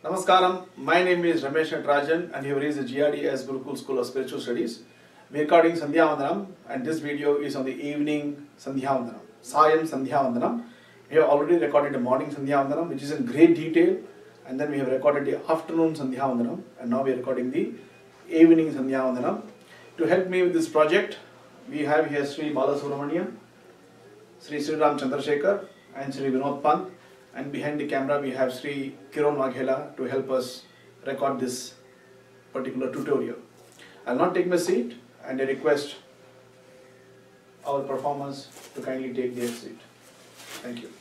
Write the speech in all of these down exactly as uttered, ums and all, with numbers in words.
Namaskaram, my name is Ramesh Natarajan and here is the G R D S Gurukul School of Spiritual Studies. We are recording Sandhya Vandanam and this video is on the evening Sandhya Vandanam, Sayam Sandhya Vandanam. We have already recorded the morning Sandhya Vandanam which is in great detail, and then we have recorded the afternoon Sandhya Vandanam, and now we are recording the evening Sandhya Vandanam. To help me with this project, we have here Sri Balasubramanian, Sri Sriram Chandrasekhar and Sri Vinod Pant. And behind the camera we have Sri Kiran Waghela to help us record this particular tutorial. I will not take my seat and I request our performers to kindly take their seat. Thank you.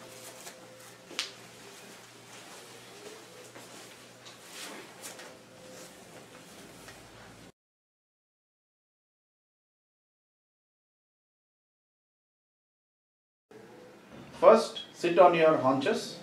First, sit on your haunches.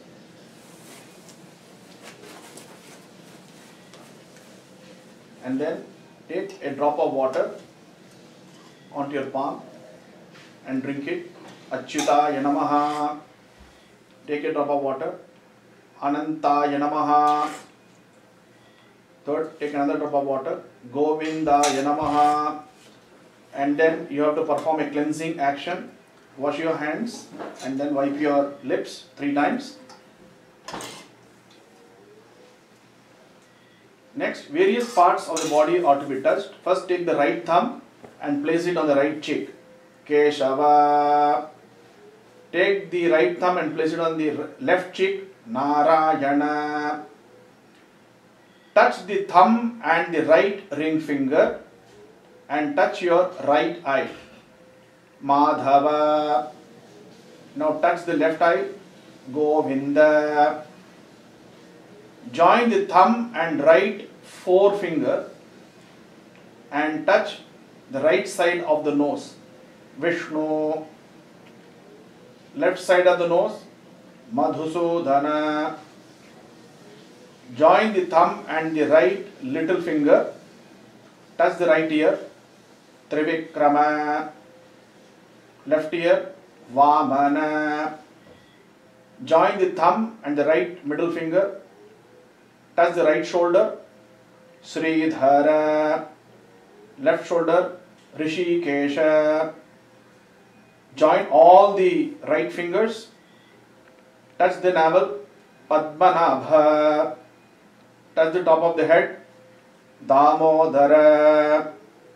And then take a drop of water onto your palm and drink it. Achyutaya Namaha. Take a drop of water. Anantaya Namaha. Third, take another drop of water. Govindaya Namaha. And then you have to perform a cleansing action. Wash your hands and then wipe your lips three times. Next, various parts of the body are to be touched. First, take the right thumb and place it on the right cheek. Keshava. Take the right thumb and place it on the left cheek. Narayana. Touch the thumb and the right ring finger and touch your right eye. Madhava. Now touch the left eye. Govinda. Join the thumb and right forefinger and touch the right side of the nose. Vishnu. Left side of the nose. Madhusudana. Join the thumb and the right little finger. Touch the right ear. Trivikrama. Left ear. Vamana. Join the thumb and the right middle finger. Touch the right shoulder. Sridhara. Left shoulder. Rishikesha. Join all the right fingers. Touch the navel. Padmanabha. Touch the top of the head. Damodara.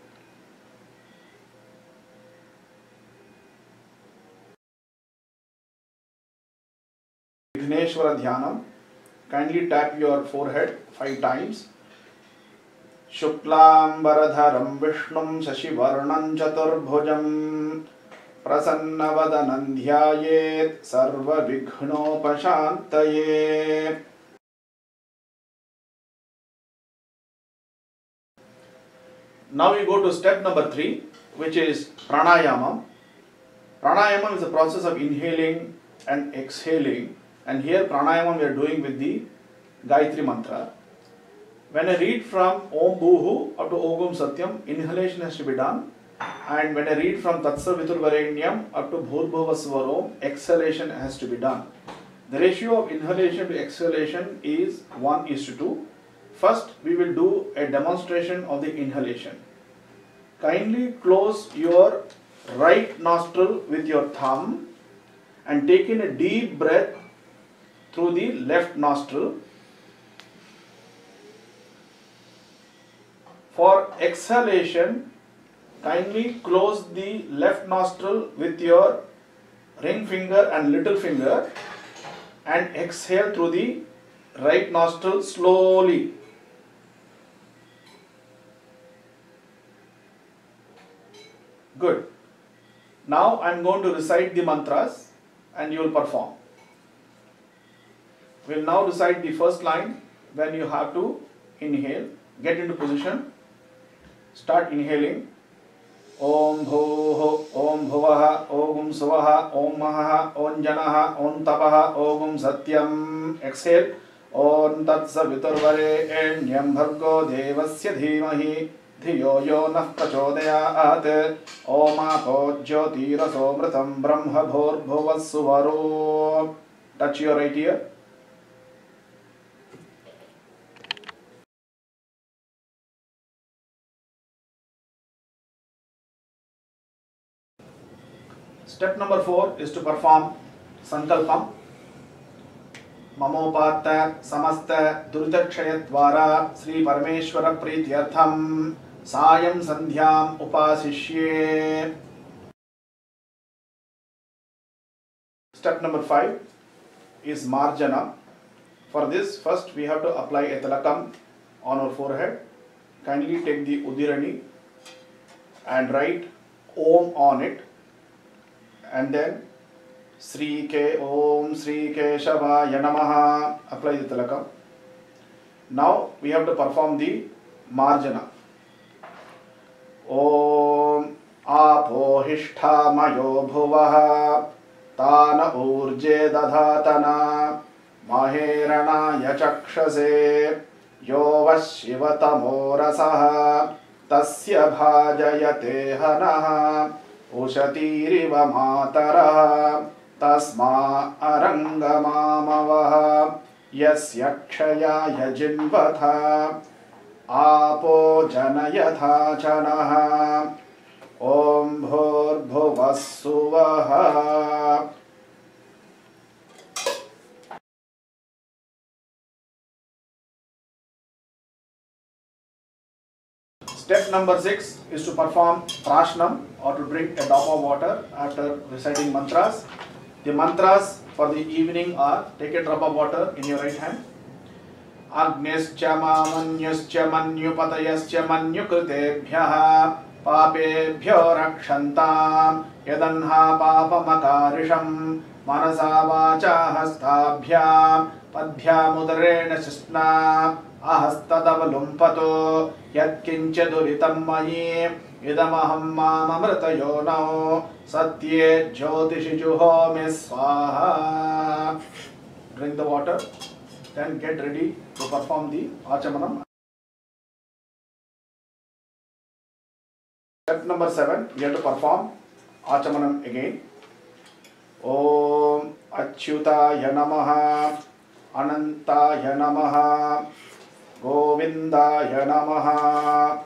Vigneshwara Dhyanam. Kindly tap your forehead five times. Shuklambaradharam Vishnum Sashivarnam Chaturbhujam Prasannavadanam Dhyayet Sarva Vighnopashantaye. Now we go to step number three, which is pranayama. Pranayama is the process of inhaling and exhaling. And here pranayama we are doing with the Gayatri mantra. When I read from Om Bhuhu up to Ogum Satyam, inhalation has to be done. And when I read from Tatsa Viturvarenyam up to Bhurbhuva Svarom, exhalation has to be done. The ratio of inhalation to exhalation is one is to two. First, we will do a demonstration of the inhalation. Kindly close your right nostril with your thumb and take in a deep breath through the left nostril. For exhalation, kindly close the left nostril with your ring finger and little finger and exhale through the right nostril slowly. Good. Now I am going to recite the mantras and you will perform. We will now recite the first line. When you have to inhale, get into position. Start inhaling. Om Bhuho, Om Bhuvaha, Om Suvaha, Om Mahaha, Om Janaha, Om Tapaha, Om Satyam. Exhale. Om Tatsa Viturvarenyam Bhargo Devasya Dhimahi Dhiyo Yo Nah Prachodayat. Om Apo Jyotirasomritam Brahma Bhurbhuvasuvaro. Touch your right ear. Step number four is to perform Sankalpam. Mamopatta samasta duritakshayatvara Sri Parameshwara Prityartham Sayam Sandhyam Upasishye. Step number five is Marjana. For this, first we have to apply a tilakam on our forehead. Kindly take the Udirani and write Om on it, and then Sri Ke Om Sri Keshavaya Namaha. Apply the tilakam. Now we have to perform the Marjana. Om Apohishta Mayo Bhuvaha Tana Urje Dadhatana Maherana Yachakshase Yovashivatamu Rasaha Tasya Bhajayate Hanaha Ushatiriva Mataraha Tasma Arangamamavaha Yasyakshaya Yajinvatha Apo Janayatha Chanaha Om Bhurbhuvassuvaha. Step number six is to perform prashnam, or to drink a drop of water after reciting mantras. The mantras for the evening are: take a drop of water in your right hand. Agnescha mamanyascha manyupatayascha manyukritebhyaha papebhyo rakshantam yadanha papamakārisham manasa vacha hastabhyam padbhyamudarena shisna ahastadavalumpato yatkinchaduritam mayi idamaham mamamritayono satye jyotishi juhomi swaha. Drink the water, then get ready to perform the Achamanam. Step number seven, we have to perform Achamanam again. Om Achyutaya Namaha Anantaya Namaha Govindaya Namaha.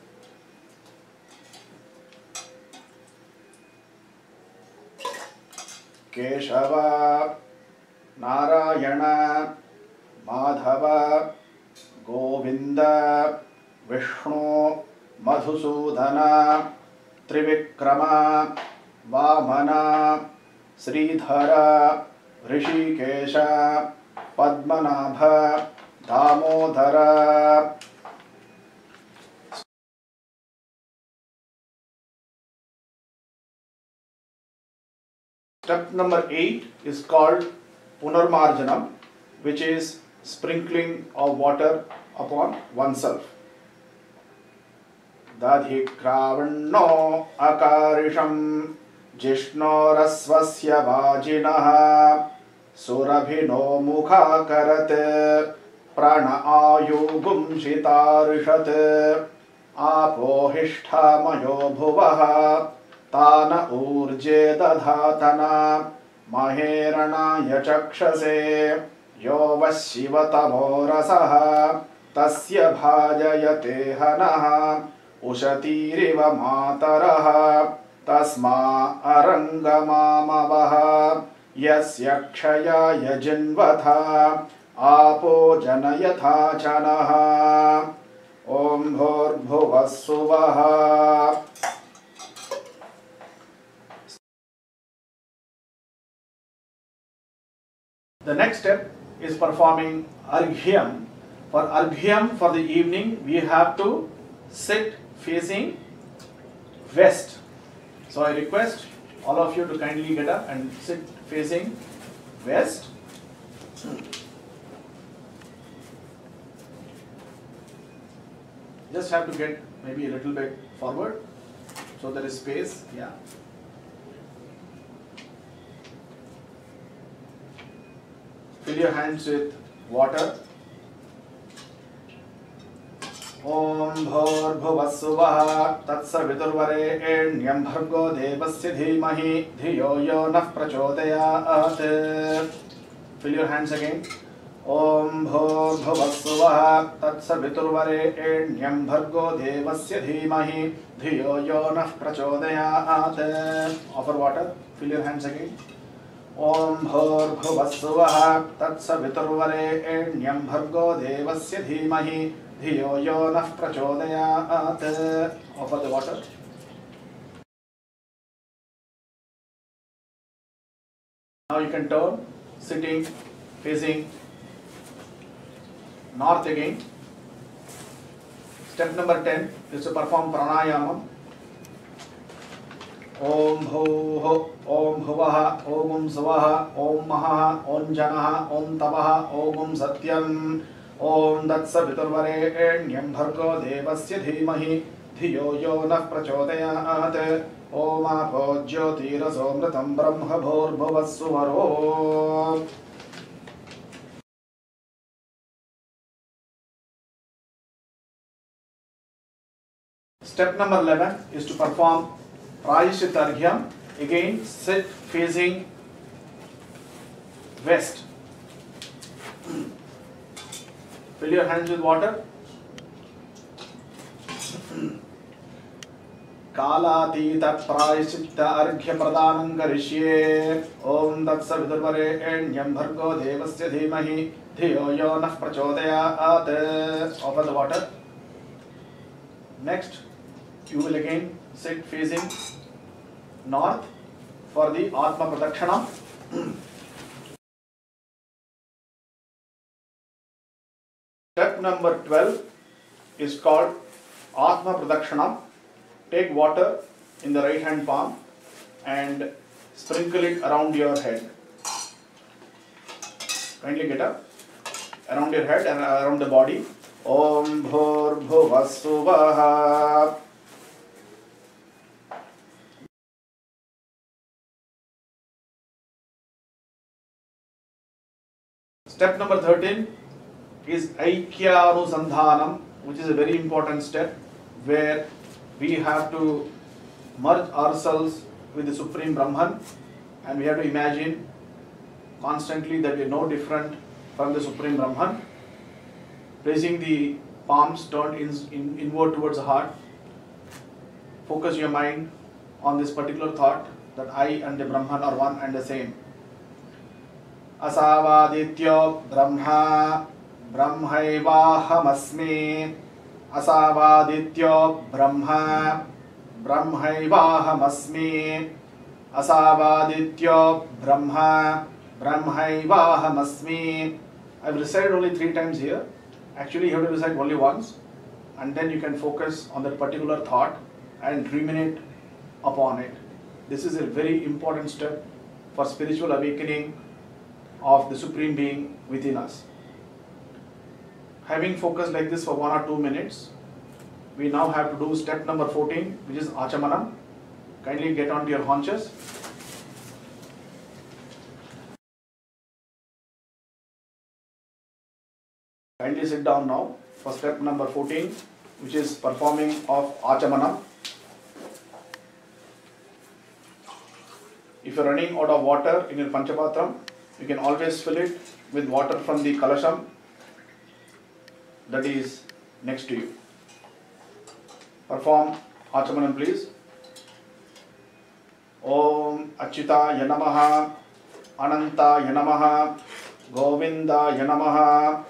Keshava Narayana Madhava Govinda Vishnu Madhusudana Trivikrama Vamana Sridhara Rishikesha Padmanabha Damodara. Step number eight is called Punarmarjanam, which is sprinkling of water upon oneself. Dadhi kravanno akarisham jishnorasvasya vajinaha surabhino mukha karate prana ayugum shitarishat apohishta mayo bhuvaha Tana urje dadhatana maherana yachakshase yovashivatamu rasaha tasya bhajayate hanaha ushatiriva mataraha tasma arangamamavaha yasyakshaya yajinvatha apo janayatha chanaha. Om Bhurbhuvassuvaha. The next step is performing Arghyam. For Arghyam for the evening, we have to sit facing west. So I request all of you to kindly get up and sit facing west. Just have to get maybe a little bit forward so there is space. Yeah. Fill your hands with water. Om Bhurbhuvassuvaha Tatsaviturvarenyam Bhargo Devasya Dhimahi Dhiyo Yo Nah Prachodayat. Fill your hands again. Om Bhurbhuvassuvaha Tatsavitursvarenyam Bhargo Devasya Dhimahi Dhiyo Yo Nah Prachodayat. Offer water. Fill your hands again. Om Bhurbhuvassuvaha Tatsavitursvarenyam Bhargo Devasya Dhimahi Dhiyo Yo Nah Prachodayat. Offer the water. Now you can turn, sitting, facing north again. Step number ten is to perform pranayama. Om Bhuh, Om Bhuvaha, Om Svaha, Om Maha, Om Janaha, Om Tavaha, Om Satyam, Om Tatsaviturvarenyam Bhargo Devasya Dhimahi Dhiyo Yo Nah Prachodayat. Om Apo Jyotirasomritam Brahma Bhurbhuvasuvaro. Step number eleven is to perform Prayashitarghyam. Again, sit facing west. Fill your hands with water. Kalatita Prayashitta Arghya Pradhanam Karishye. Om Tatsaviturvarenyam Bhargo Devasya Dhimahi Dhiyo Yo Nah Prachodayat. Offer the water. Next, you will again sit facing north for the Atma Pradakshana. Step number twelve is called Atma Pradakshana. Take water in the right hand palm and sprinkle it around your head. Kindly get up. Around your head and around the body. Om Bhurbhuvassuvaha. Step number thirteen is Aikyarusandhanam, which is a very important step where we have to merge ourselves with the Supreme Brahman, and we have to imagine constantly that we are no different from the Supreme Brahman. Placing the palms turned in, in, inward towards the heart, focus your mind on this particular thought that I and the Brahman are one and the same. Asavadityo Brahma Brahmaivahamasmi. Asavadityo Brahma Brahmaivahamasmi. Asavadityo Brahma Brahmaivahamasmi. I've recited only three times here. Actually, you have to recite only once, and then you can focus on that particular thought and ruminate upon it. This is a very important step for spiritual awakening of the Supreme Being within us. Having focused like this for one or two minutes, we now have to do step number fourteen, which is Achamanam. Kindly get onto your haunches. Kindly sit down now for step number fourteen, which is performing of Achamanam. If you are running out of water in your Panchapatram, you can always fill it with water from the Kalasham that is next to you. Perform Achamanam, please. Om Achyuta Yanamaha, Ananta Yanamaha, Govinda Yanamaha.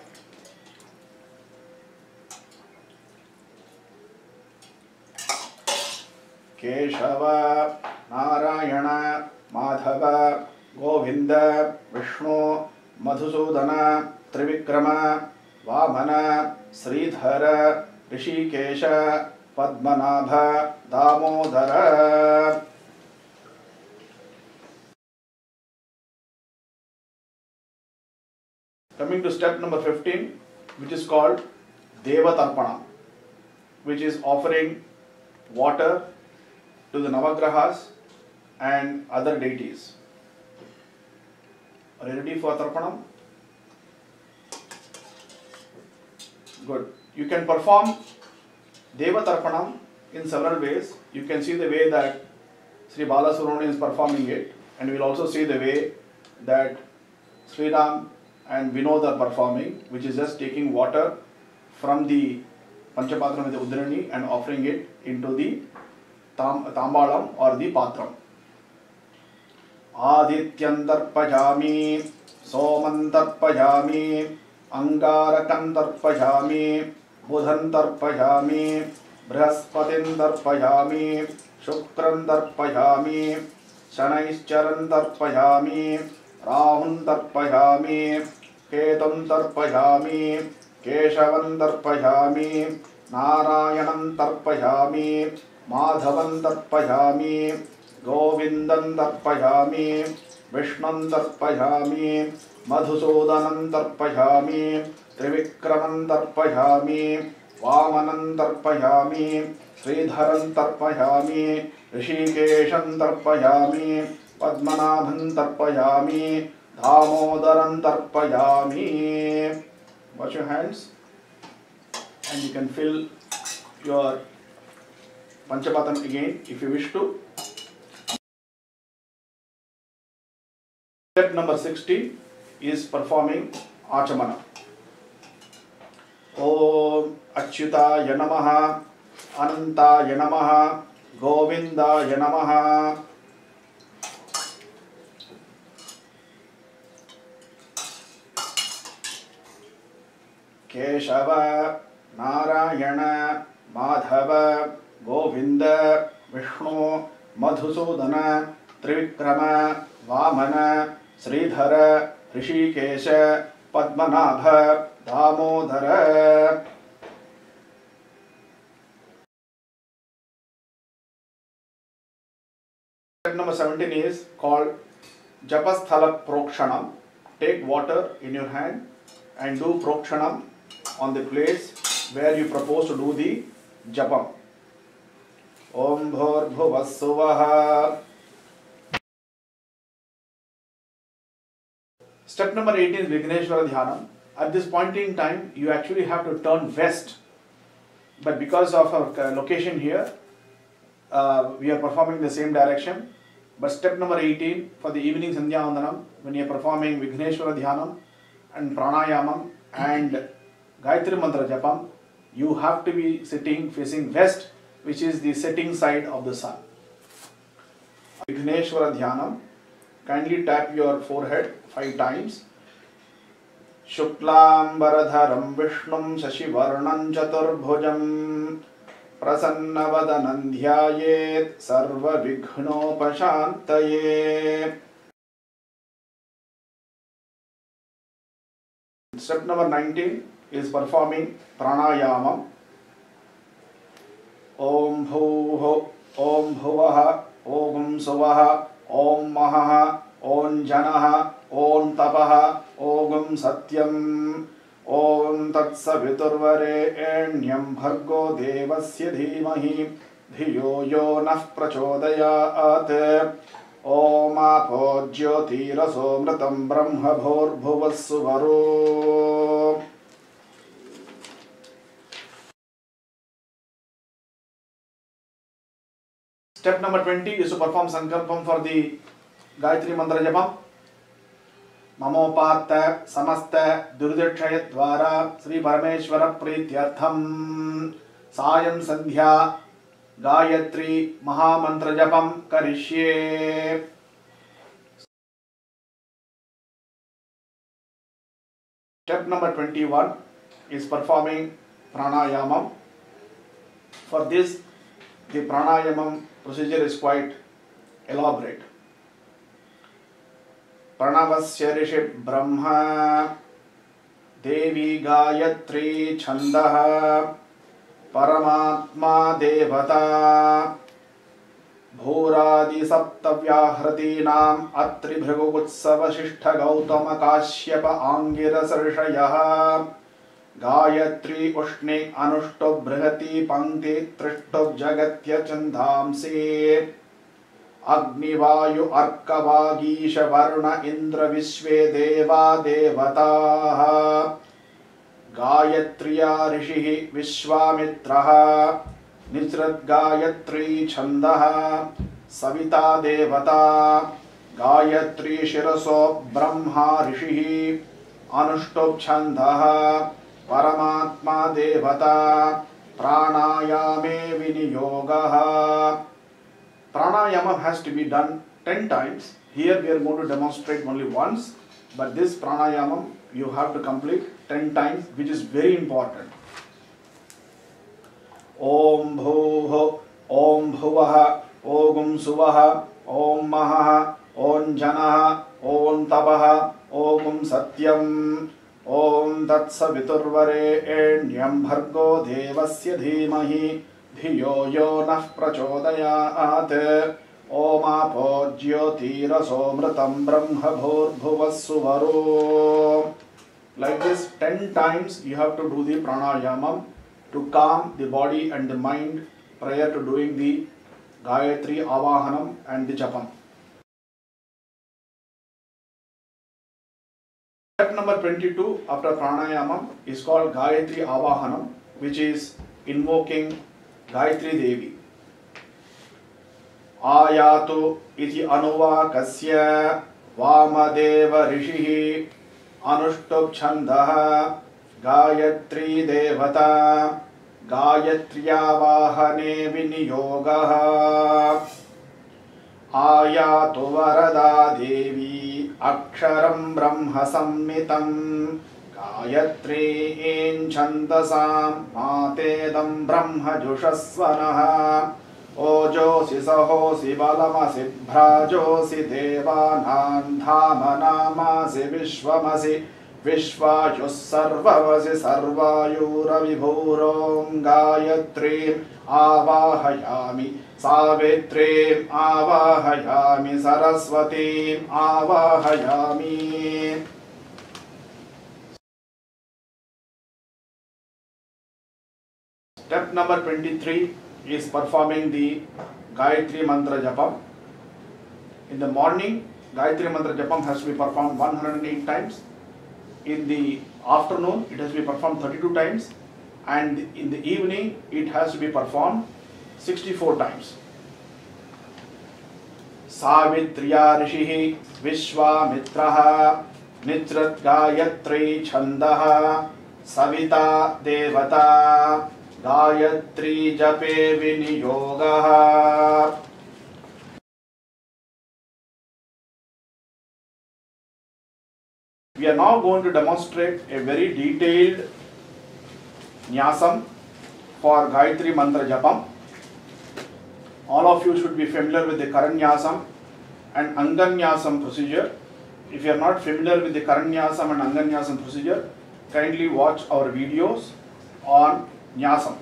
Keshava, Narayana, Madhava, Govinda, Vishnu, Madhusudana, Trivikrama, Vamana, Sridhara, Rishikesha, Padmanabha, Damodara. Coming to step number fifteen, which is called Devatarpana, which is offering water to the Navagrahas and other deities. Are you ready for Tarpanam? Good. You can perform Deva Tarpanam in several ways. You can see the way that Sri Balasubramanian is performing it, and you will also see the way that Sri Ram and Vinod are performing, which is just taking water from the Panchapatram with the Udrani and offering it into the tam, Tambalam or the Patram. Adityan tarpajami, Soman tarpajami, Angarakan tarpajami, Budhan tarpajami, Brahaspatin tarpajami, Shukran tarpajami, Shanaischaran tarpajami, Rahun tarpajami, Ketum tarpajami, Keshavan tarpajami, Narayanan tarpajami, Madhavan tarpajami, Govindan tarpajami, Vishnan tarpajami, Madhusudanan tarpajami, Trivikraman tarpajami, Vamanan tarpajami, Sridharan tarpajami, Rishikeshan tarpajami, Padmanabhan tarpajami, Damodaran tarpajami. Wash your hands and you can fill your Panchapatam again if you wish to. Step number sixty is performing Achamana. Om Achyutaya Namaha, Anantaya Namaha, Govindaya Namaha. Keshava, Narayana, Madhava, Govinda, Vishnu, Madhusudana, Trivikrama, Vamana, Sridhara, Rishikesha, Padmanabha, Damodara. Step number seventeen is called Japasthala Prokshanam. Take water in your hand and do Prokshanam on the place where you propose to do the Japam. Om Bhur Bhuvassuvaha. Step number eighteen is Vigneshwara Dhyanam. At this point in time, you actually have to turn west, but because of our location here, uh, we are performing the same direction. But step number eighteen for the evening Sandhya Vandanam, when you are performing Vigneshwara Dhyanam and Pranayamam and Gayatri Mantra Japam, you have to be sitting facing west, which is the setting side of the sun. Vigneshwara Dhyanam. Kindly tap your forehead five times. Shuklam Baradharam Vishnum Sashivarnam Chaturbhujam Prasannavadanam Dhyayet Sarva Vighnopasantaye. Step number nineteen is performing Pranayamam. Om Bhuho, Om Bhuvaha, Om Suvaha, Om Mahaha, Om Janaha, Om Tapaha, Om Satyam, Om Tatsaviturvarenyam Bhargo Devasya Dhimahi, Dhiyo Yo Nah Prachodayat, Om Apo Jyotiraso Mritam Brahma Bhor Bhuvassuvaro. Step number twenty is to perform Sankalpam for the Gayatri Mantra Japam. Mamopata Samasta Durudakshaya Dvara Sri Parameshwara Prityartham Sayam Sandhya Gayatri Mahamantra Japam Karishye. Step number twenty-one is performing Pranayamam. For this, the Pranayamam procedure is quite elaborate. Pranavasya Rishi Brahma Devi Gayatri Chandaha Paramatma Devata Bhuradi Saptavyahratinam Atri Bhrigugutsava Shishta Gautama Kashyapa Angira Sarshayah Gayatri Ushni Anushto Brihati Pankti Trishto Jagatya Chandhamsi Agni Vayu Arka Vagisha Varuna Indra Vishve Deva Devataha Gayatriya Rishihi Vishwamitraha Nijrat Gayatri Chandaha Savita Devata Gayatri Shiraso Brahma Rishihi अनुष्टुप् छन्दः परमात्मा देवता प्राणायामे विनियोगः. Pranayama has to be done ten times. Here we are going to demonstrate only once, but this pranayama you have to complete ten times, which is very important. Om bhuh, Om bhuvah, Om suvah, Om mahah, Om janah, Om tapah, Om satyam, Om tatsaviturvarenyam bhargo devasya dhimahi धियो यो नः प्रचोदयात्. ओम आपो ज्योतिरसोमृतं ब्रह्म भूर्भुवः सुवरो. Like this ten times you have to do the pranayama to calm the body and the mind prior to doing the Gayatri Avahanam and the Japam. Step number twenty-two after pranayama is called Gayatri Avahanam, which is invoking Gayatri Devi. Ayatu iti anuvakasya Vamadeva rishihi Anushtup chandaha Gayatri devata Gayatriyavahane viniyogaha. Ayatu varada devi Aksharam brahma sammitam Gayatri in chandasam matedam brahma jushasvanaha. Ojosi sahosi balamasi bhrajosi devanan dhamanamasi vishvamasi vishvayus sarvamasi sarvayuravibhurom. Gayatrim avahayami savitrim avahayami saraswatim avahayami. Step number twenty-three is performing the Gayatri Mantra Japam. In the morning, Gayatri Mantra Japam has to be performed one hundred eight times. In the afternoon, it has to be performed thirty-two times. And in the evening, it has to be performed sixty-four times. Savitriya Rishihi Vishwamitraha Nitrat Gayatri Chandaha Savita Devata Gayatri Jape Viniyogaha. We are now going to demonstrate a very detailed Nyasam for Gayatri Mantra Japam. All of you should be familiar with the Karanyasam and Anganyasam procedure. If you are not familiar with the Karanyasam and Anganyasam procedure, kindly watch our videos on Nyasam.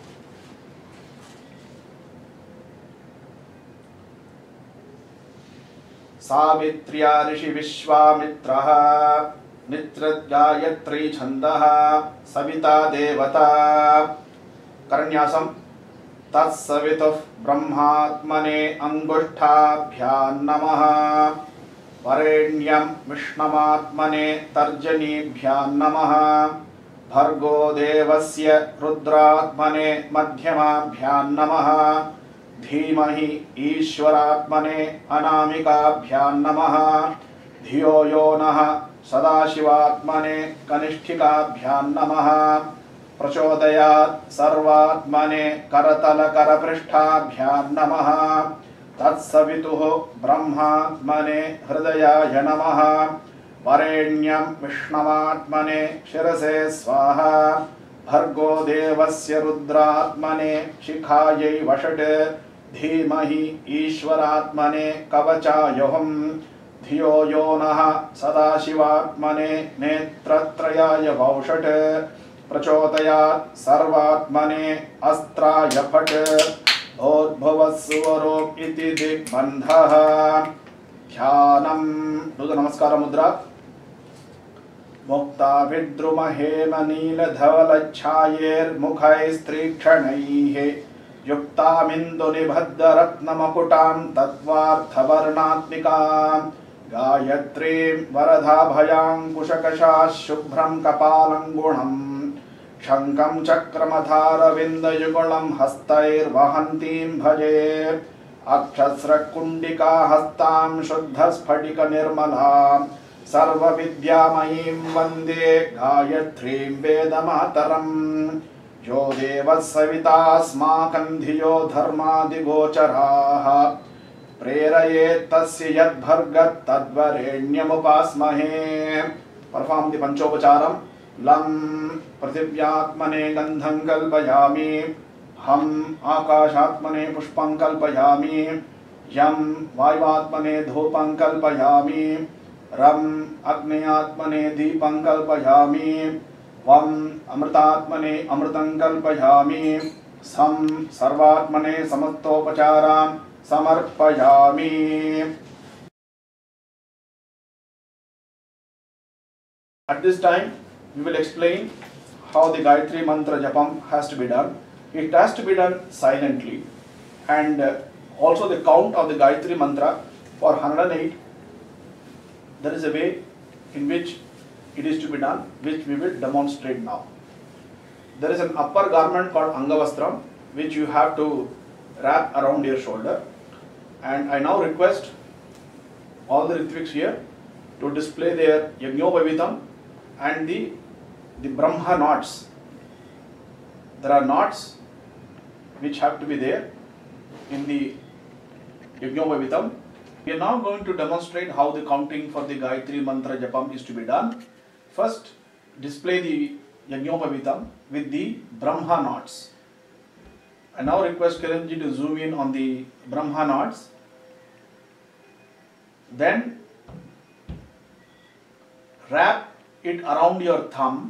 Savitriya Rishi Vishwamitraha Nitrat Gayatri Chandaha Savita Devata. Karanyasam. Tatsavituf Brahmatmane Angushtabhyan Namaha Varenyam Vishnamatmane Tarjanibhyan Namaha Bhargo Devasya Rudratmane Madhyamabhyan Namaha Dhimahi Ishwaratmane Anamikabhyan Namaha Dhiyo Yonaha Sadashivatmane Kanishthikabhyan Namaha Prachodayat Sarvatmane Karatala Karaprishthabhyan Namaha Tatsavituh Brahmatmane Hridayaya Namaha Varenyam Vishnamatmane Shirase Swaha Bhargo Devasya Rudratmane Shikhayai Vashate Dhimahi Ishwaratmane Kavachayoham Dhiyo Yonaha Sadashivatmane Netratrayaya Vaushate Prachodayat Sarvatmane Astraya Phat Bhuvasuvaro iti Digbandhaha. Dhyanam. Do the Namaskara Mudra. Mukta Vidruma Hema Nila Dhavala Chayir Mukhai Strikshanaihe Yukta Mindu Nibhadda Ratnamakutam Tatvartha Varnatmikam Gayatrim Varadha Bhayam Kushakasha Shubhram Kapalangunam Shankam Chakramadhara Vindayugulam Hastair Vahantim Bhaje Akshasra Kundika Hastam Shuddha Sphatika Nirmala सर्वविद्यामयीं वन्दे गायत्रीं वेदमातरम् यो देवः सवितास्माकं धियो धर्मादिगोचराः प्रेरयेत् तस्य यद्भर्गः तद्वरेण्यमुपास्महे. Perform the Panchopacharam. Lam पृथिव्यात्मने गंधं कल्पयामि, हम आकाशात्मने पुष्पं कल्पयामि, यम वायुवात्मने धूपं कल्पयामि, रम अग्न्यात्मने दीपं कल्पयामि, वम अमृतात्मने अमृतं कल्पयामि, सम सर्वात्मने समस्तोपचारान् समर्पयामि. At this time, we will explain how the Gayatri Mantra Japam has to be done. It has to be done silently, and uh, also the count of the Gayatri Mantra for one hundred eight. There is a way in which it is to be done, which we will demonstrate now. There is an upper garment called Angavastram, which you have to wrap around your shoulder. And I now request all the Ritviks here to display their Yajñopavitam and the, the Brahma knots. There are knots which have to be there in the Yajñopavitam. We are now going to demonstrate how the counting for the Gayatri Mantra Japam is to be done. First, display the Yajñopavitam with the Brahma knots. I now request Kiranji to zoom in on the Brahma knots. Then wrap it around your thumb.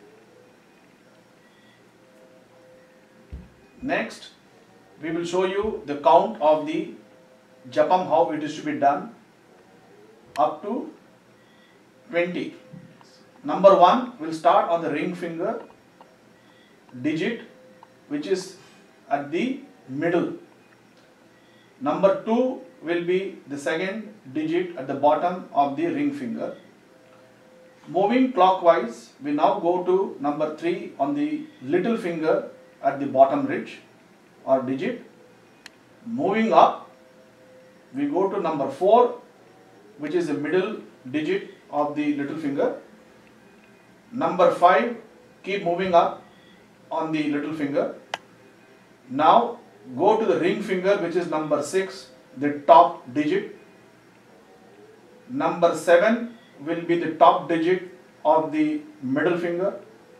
Next, we will show you the count of the Japam, how it is to be done up to twenty. Number one will start on the ring finger digit, which is at the middle. Number two will be the second digit at the bottom of the ring finger. Moving clockwise, we now go to number three on the little finger at the bottom ridge or digit. Moving up, we go to number four, which is the middle digit of the little finger. Number five, keep moving up on the little finger. Now go to the ring finger, which is number six, the top digit. Number seven will be the top digit of the middle finger.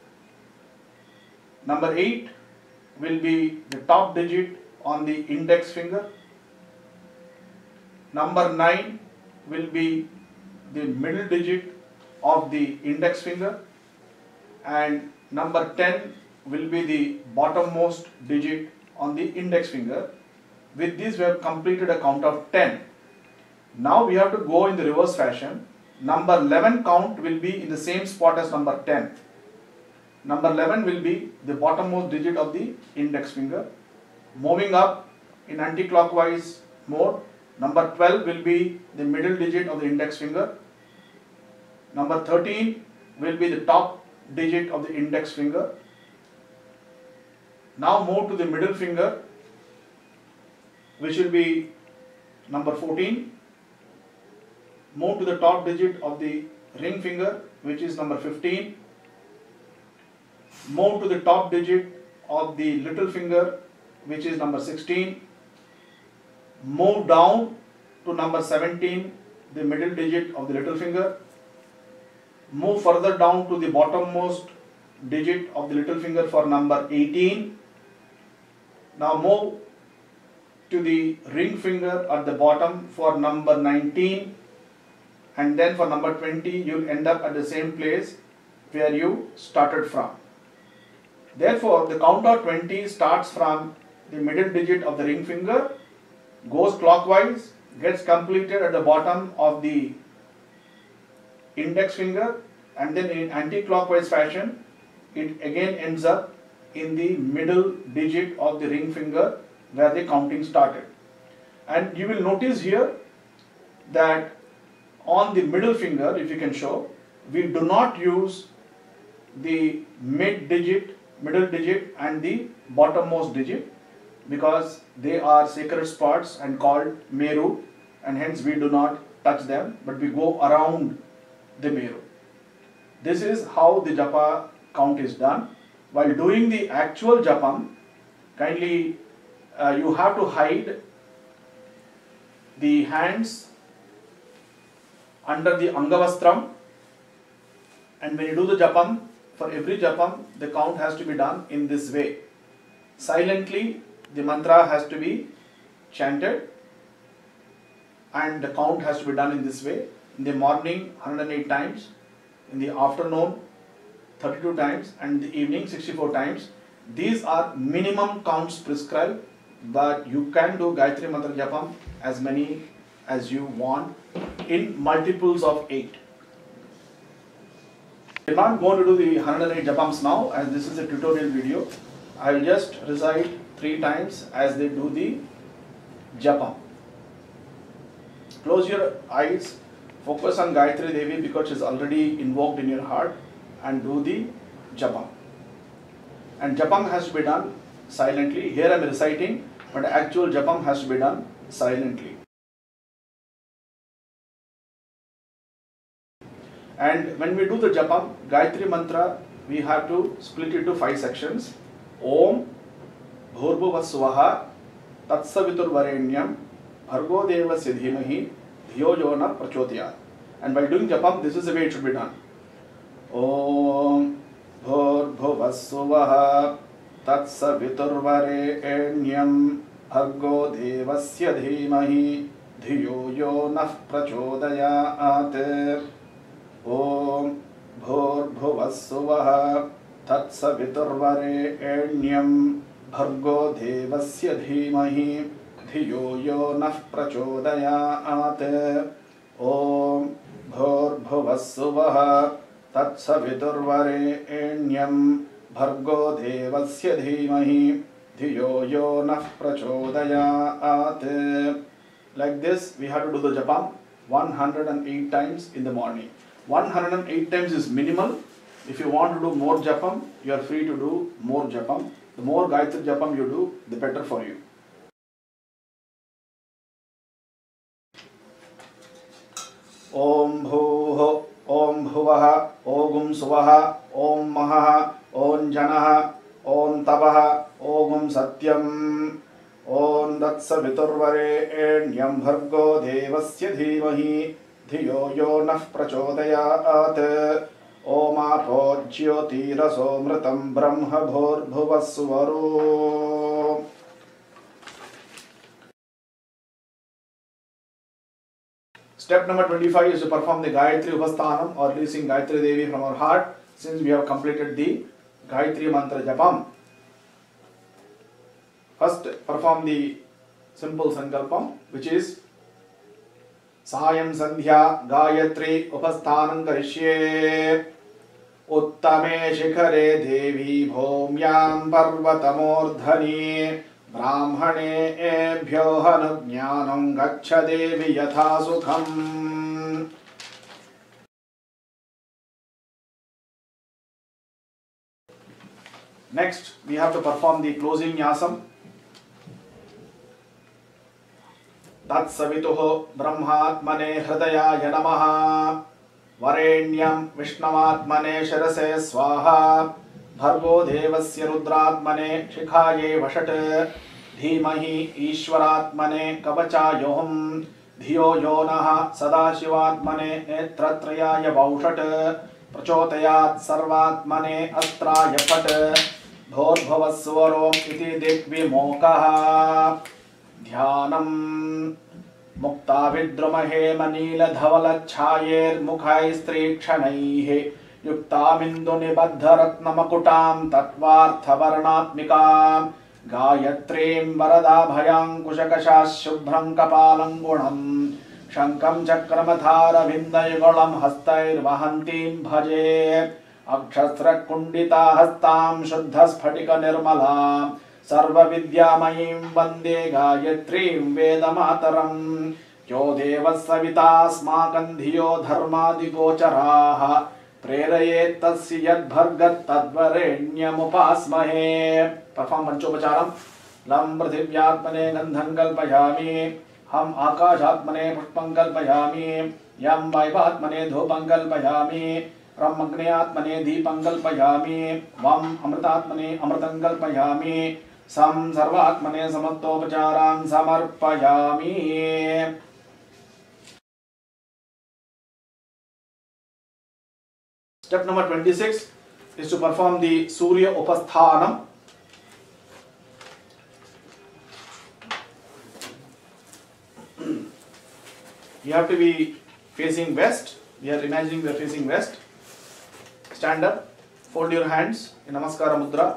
Number eight will be the top digit on the index finger. Number nine will be the middle digit of the index finger, and number ten will be the bottommost digit on the index finger. With this, we have completed a count of ten. Now we have to go in the reverse fashion. Number eleven count will be in the same spot as number ten. Number eleven will be the bottommost digit of the index finger. Moving up in anti-clockwise mode, number twelve will be the middle digit of the index finger. Number thirteen will be the top digit of the index finger. Now move to the middle finger, which will be number fourteen. Move to the top digit of the ring finger, which is number fifteen. Move to the top digit of the little finger, which is number sixteen. Move down to number seventeen, the middle digit of the little finger. Move further down to the bottommost digit of the little finger for number eighteen. Now move to the ring finger at the bottom for number nineteen, and then for number twenty you will end up at the same place where you started from. Therefore, the count of twenty starts from the middle digit of the ring finger, goes clockwise, gets completed at the bottom of the index finger, and then in anti-clockwise fashion it again ends up in the middle digit of the ring finger where the counting started. And you will notice here that on the middle finger, if you can show, we do not use the mid digit, middle digit and the bottommost digit, because they are sacred spots and called Meru, and hence we do not touch them, but we go around the Meru. This is how the japa count is done. While doing the actual japam, kindly uh, you have to hide the hands under the Angavastram, and when you do the japam, for every japam, the count has to be done in this way. Silently, the mantra has to be chanted and the count has to be done in this way. In the morning, one hundred eight times, in the afternoon, thirty-two times, and in the evening, sixty-four times. These are minimum counts prescribed, but you can do Gayatri Mantra Japam as many as you want in multiples of eight. We are not going to do the one hundred eight Japams now, as this is a tutorial video. I will just recite three times as they do the Japam. Close your eyes, focus on Gayatri Devi because she is already invoked in your heart, and do the Japam. And Japam has to be done silently. Here I am reciting, but actual Japam has to be done silently. And when we do the Japam, Gayatri Mantra, we have to split it to five sections. Om Bhurbhuvasvaha Tatsaviturvarenyam Bhargo Devasya Dhimahi Dhiyo Yona Prachodayat. And by doing Japam, this is the way it should be done. Om Bhurbhuvasvaha Tatsaviturvarenyam Bhargo Devasya Dhimahi Dhiyo Yona Prachodayat. Om Bhurbhuvasvaha Tatsaviturvarenyam Bhargo Devasya Dhimahi Dhiyo Yonah Prachodayat. Om Bhurbhuvasvaha Tatsaviturvarenyam Bhargo Devasya Dhimahi Dhiyo Yonah Prachodayat. Like this, we have to do the Japam one hundred eight times in the morning. one hundred eight times is minimal. If you want to do more Japam, you are free to do more Japam. The more Gayatri Japam you do, the better for you. Om Bhuho, Om Bhuvaha, Ogum Suvaha, Om Mahaha, Om Janaha, Om Tabaha, Ogum Satyam, Om Datsaviturvarenyam Bhargo Devasya Dhimahi Dhiyo Yonah Prachodayat. Om Apo Jyotiraso Mritam Brahma Bhurbhuvasvaro. Step number twenty-five is to perform the Gayatri Upasthanam or releasing Gayatri Devi from our heart, since we have completed the Gayatri Mantra Japam. First, perform the simple Sankalpam, which is Sayam Sandhya Gayatri Upasthanam Karishye Uttame Shikhare Devi Bhomyam Parvatamordhani Brahmane Ebhyo Hanujnanam Gaccha Devi Yatha Sukham. Next, we have to perform the closing Nyasam. Tatsavituho Brahmatmane Hridayaya Namaha Varenyam Vishnavatmane Shirase Swaha Bhargo Devasya Rudratmane Shikhaye Vashat Dhimahi Ishwaratmane Kavachayoham Dhiyo Yonaha Sadashivatmane Netratrayaya Vaushat Prachotayat Sarvatmane Astraya Pat Bhurbhuvasvarom Iti Dikvimokaha Dhyanam Mukta Vidrumahe Manila Dhavala Chayer Mukhai Strikshanaih Yuktamindu Nibadharatnamakutam Tatvartha Varnatmikam Gayatrim Varadabhayam Kushakashas Shubhram Kapalangunam Shankam Chakramathara Vindayugalam Hastair Vahantim Bhaje Akshastra Kundita Hastam Shuddhas Phatika Nirmala Sarva Vidyamayim Vande Gayatrim Vedamataram Yo Devas Savitas Makandhiyo Dharmadi Gocharaha Prerayet Tasya Yad Bhargat Tadvarenyam Upasmahe. Perform Panchopacharam. Lam Prathivyatmane Gandhan Kalpayami हम आकाशात्मने पुष्पं कल्पयामि, यं वायवात्मने धूपं कल्पयामि, रं अग्न्यात्मने दीपं कल्पयामि, वं अमृतात्मने अमृतं कल्पयामि, सं सर्वात्मने समस्तोपचारान् समर्पयामि। Step number twenty-six is to perform the Surya Upasthanam. You have to be facing west. We are imagining we are facing west. Stand up, fold your hands in Namaskara Mudra.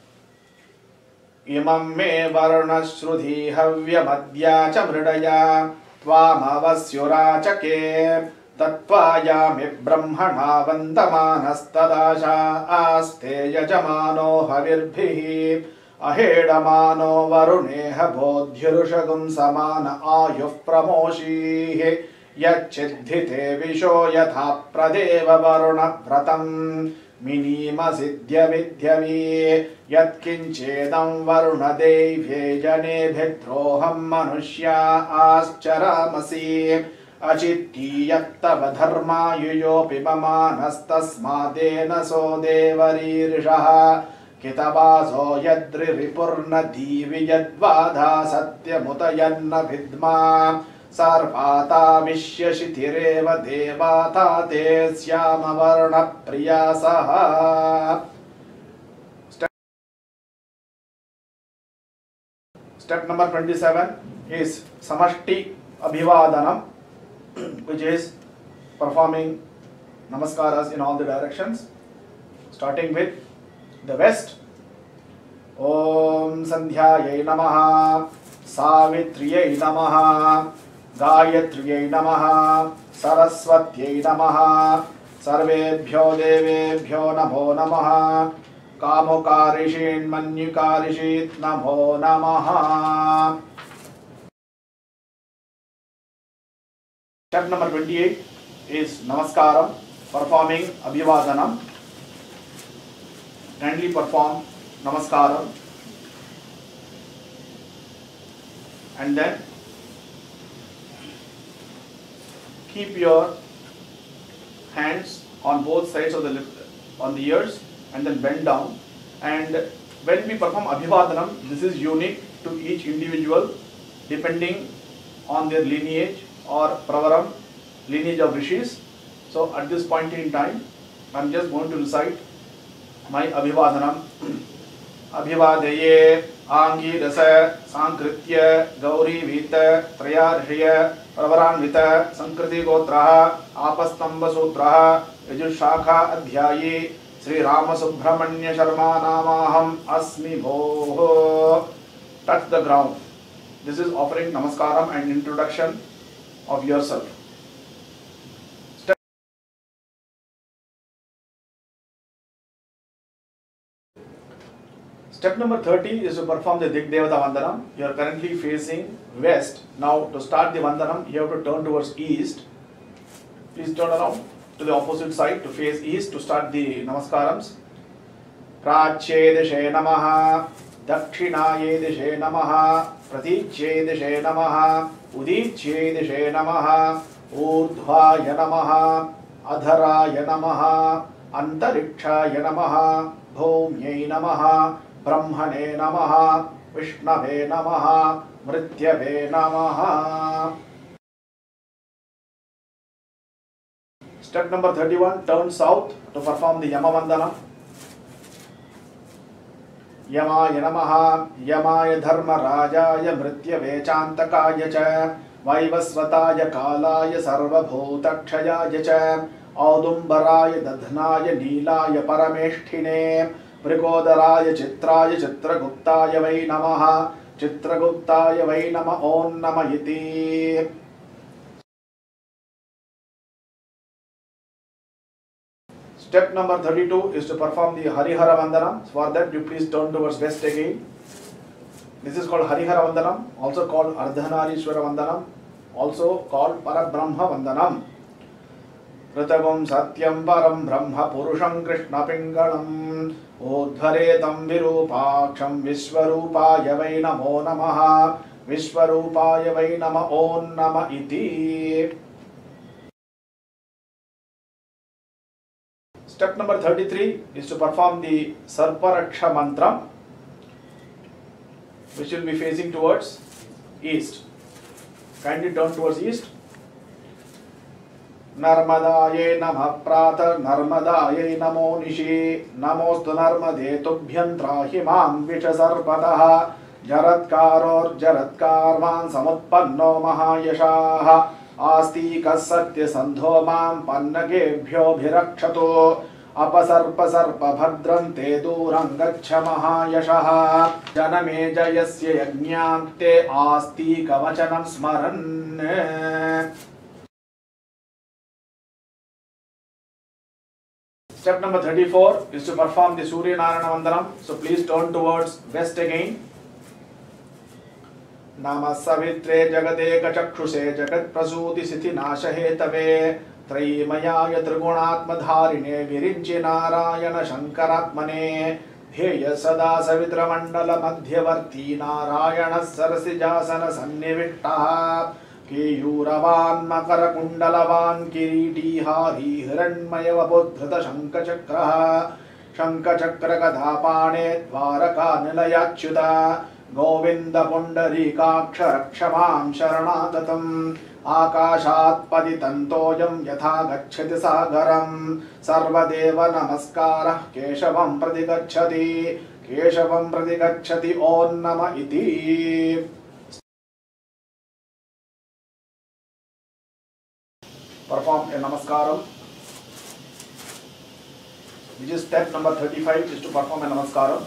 Imam me varnashruthi havyamadya cha mridaya tvamavasyura chake तत्त्वायामि ब्रह्मणा वन्दमानस्तदाशा आस्ते यजमानो हविर्भिः अहेडमानो वरुणेह बोध्युरुषगुं समान आयुः प्रमोषीः यच्चिद्धिते विशो यथा प्रदेव वरुण व्रतं मिनीमसिद्ध्य विद्यवी यत्किञ्चेदं वरुण दैव्ये जनेभिद्रोहं मनुष्या आश्चरामसि अचित्तीयत्तव धर्मायुयोऽपि ममानस्तस्मादेन सो देवरीर्षः कितवासो यद्रिपुर्नदीवि यद्वाधा सत्यमुत यन्न विद्मा सर्वाताविश्यशिथिरेव देवाता ते श्यामवर्णप्रियासः। Step number twenty-seven is Samashti Abhivadanam, which is performing namaskaras in all the directions, starting with the west. Om Sandhyayai Namaha, Savitriyai Namaha, Gayatriyai Namaha, Saraswatyai Namaha, Sarvebhyo Devebhyo Namo Namaha, Kamokarishit Manyukarishit Namo Namaha. Step number twenty-eight is Namaskaram, performing Abhivadanam. Kindly perform Namaskaram and then keep your hands on both sides of the lip, on the ears, and then bend down. And when we perform Abhivadanam, this is unique to each individual depending on their lineage or pravaram, lineage of rishis. So at this point in time, I am just going to recite my Abhivadanam. Abhivadaye Angirasa Sankritya Gauri Vita Trayarshya Pravaranvita Sankriti Gotraha Apastamba Sutraha Yajushakha Adhyayi Sri Rama Subramanya Sharma Namaham Asmi Bhoho. Touch the ground. This is offering Namaskaram and introduction of yourself. Step, Step number thirty is to perform the Digdevata Vandanam. You are currently facing west. Now to start the Vandanam, you have to turn towards east. Please turn around to the opposite side to face east to start the Namaskarams. Prachye Dishe Namaha, Dakshinaye Dishe Namaha, Praticye Dishe Namaha, Udicye Dishe Namaha, Urdhvaya Namaha, Adharaya Namaha, Antarikshaya Namaha, Bhumye Namaha, Brahmane Namaha, Vishnave Namaha, Mrityave Namaha. Step number thirty-one, turn south to perform the Yama Vandana. Yamaya Namaha, Yamaya Dharma Rajaya Mrityave Chantakaya Cha, Vaivasvataya Kalaya Sarva Bhutakshaya Cha, Audumbaraya Dadhanaya Neelaya Parameshtine, Vrigodaraya Chitraya Chitraguptaya Vai Namaha, Chitraguptaya Vai Nama Om Namayiti. Step number thirty-two is to perform the Harihara Vandanam. For that, you please turn towards west again. This is called Harihara Vandanam, also called Ardhanarishwara Vandanam, also called Parabrahma Vandanam. Kritagam Satyam Param Brahma Purusham Krishna Pingalam Udharetam Virupaksham Vishwarupaya Vai Namo Namaha विश्वरूपाय वै नमः ओम नमः इति. Step number thirty-three is to perform the Sarparaksha mantra, which will be facing towards east. Kindly turn towards east. Narmadaye namah prata, Narmadaye namo nishi, Namostu narmade tubhyam trahi mam vishasarpataha, Jaratkaror jaratkarman samutpanno mahayashaha, आस्तिकः सत्यसन्धो मां पन्नगेभ्यो भिरक्षतो, अपसर्प सर्प भद्रं ते दूरं गच्छ महायशः, जनमेजयस्य यज्ञान्ते आस्तिकवचनं स्मरन्. Step number thirty-four is to perform the Surya Narayana Vandanam. So please turn towards west again. नमः सवित्रे जगदेकचक्षुषे जगत्प्रसूतिस्थितिनाशहेतवे त्रयीमयाय त्रिगुणात्मधारिणे विरिञ्चि नारायण शङ्करात्मने ध्येय सदा सवित्रमण्डलमध्यवर्ती नारायणः सरसिजासन सन्निविष्टः केयूरवान् मकरकुण्डलवान् किरीटीहारी हिरण्मयवपुद्धृत शङ्खचक्रः शङ्खचक्रगदापाणे द्वारकानिलयाच्युत गोविंद पुंडरीकाक्ष रक्ष मां शरणागतम् आकाशात् पतितन्तोऽयं यथा गच्छति सागरम् सर्वदेव नमस्कारः केशवं प्रति गच्छति केशवं प्रति गच्छति ओम नमः इति. Perform a namaskaram, which is step number thirty-five, is to perform a namaskaram.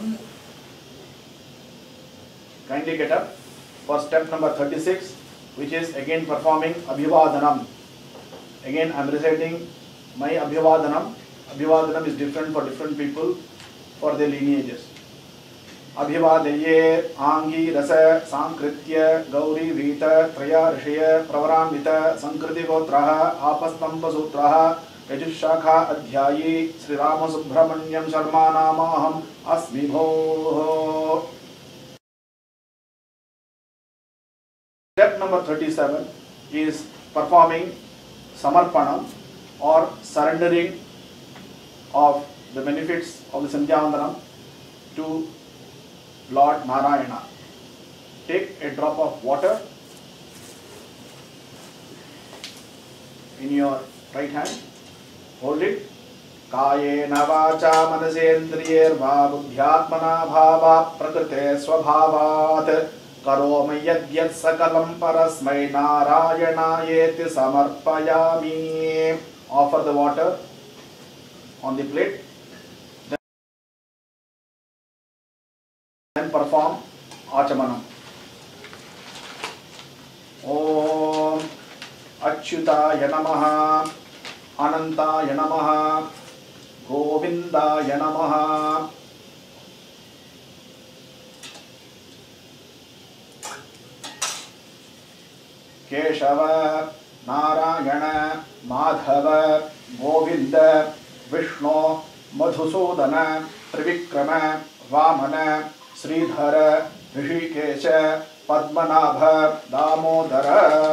Kindly get up for step number thirty-six, which is again performing Abhivadanam. Again I am reciting my Abhivadanam. Abhivadanam is different for different people for their lineages. Abhivadaye Angi Rasa Sankritya Gauri Vita Traya Rishaya Pravaramvita Sankriti Gotraha Apastamba Sutraha Yajushakha Adhyayi Sri Rama Subramanyam Sharma Namaham Asmi Bho. Step number thirty-seven is performing Samarpanam or surrendering of the benefits of the Sandhyavandanam to Lord Narayana. Take a drop of water in your right hand, hold it. Kayena vacha manasendriyerva buddhyatmana bhava prakrite swabhavat करोमि यद्यत् सकलं परस्मै नारायणायेति समर्पयामि. Offer the water on the plate. Then perform Achamanam. Om Achyutaya Namaha, Anantaya Namaha, Govindaya Namaha. Keshav Narayan Madhav Govind Vishnu Madhusudan Trivikram Vaman Shridhar Rishikesh Padmanabha Damodar.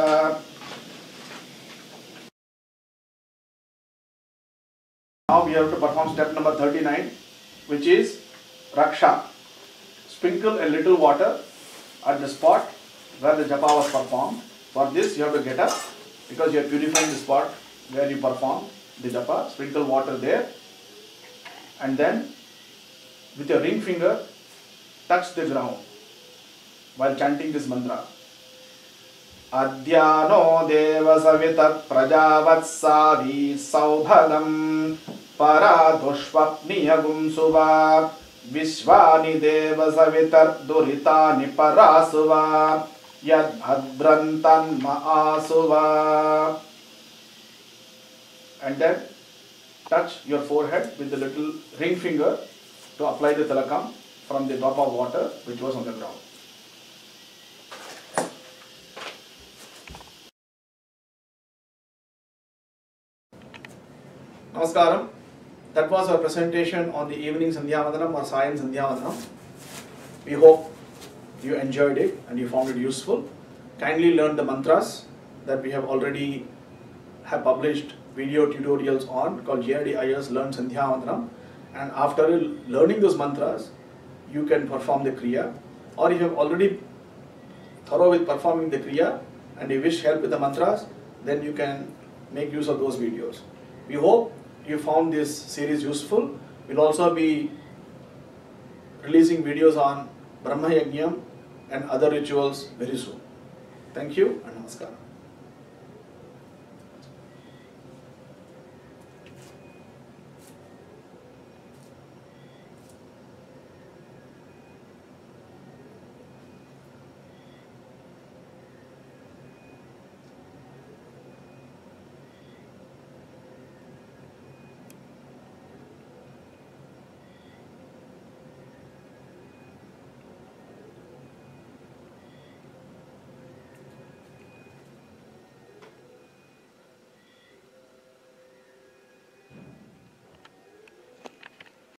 Now we have to perform step number thirty-nine, which is Raksha. Sprinkle a little water at the spot where the japa was performed. For this you have to get up, because you are purifying the spot where you perform the japa. Sprinkle water there and then with your ring finger touch the ground while chanting this mantra. Adhyano deva savitat prajavatsavi saubhagam paradushvapniyagum suva vishvani deva savitar duritani parasuva Yad Bhadrantan Maasuva. And then touch your forehead with the little ring finger to apply the tilakam from the drop of water which was on the ground. Namaskaram. That was our presentation on the evening Sandhya Vandanam or Sayan Sandhya Vandanam. We hope you enjoyed it and you found it useful. Kindly learn the mantras that we have already have published video tutorials on, called J R D I S Learn Sandhya Vandanam, and after learning those mantras you can perform the kriya, or if you have already thorough with performing the kriya and you wish help with the mantras, then you can make use of those videos. We hope you found this series useful. We'll also be releasing videos on Brahma Yajnam and other rituals very soon. Thank you and Namaskar.